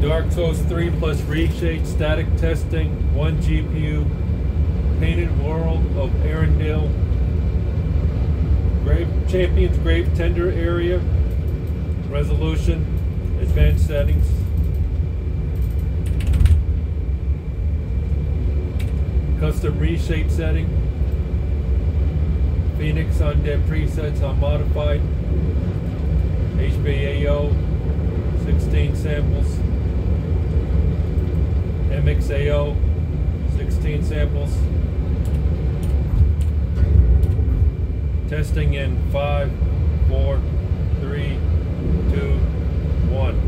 Dark Souls 3 plus Reshade static testing, 1 GPU, painted world of Arendelle, Champions Gravetender area, resolution, advanced settings. Custom Reshade setting, Phoenix Undead presets unmodified, HBAO, 16 samples, MXAO, 16 samples. Testing in 5, 4, 3, 2, 1.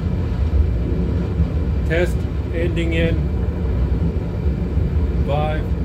Test ending in 5,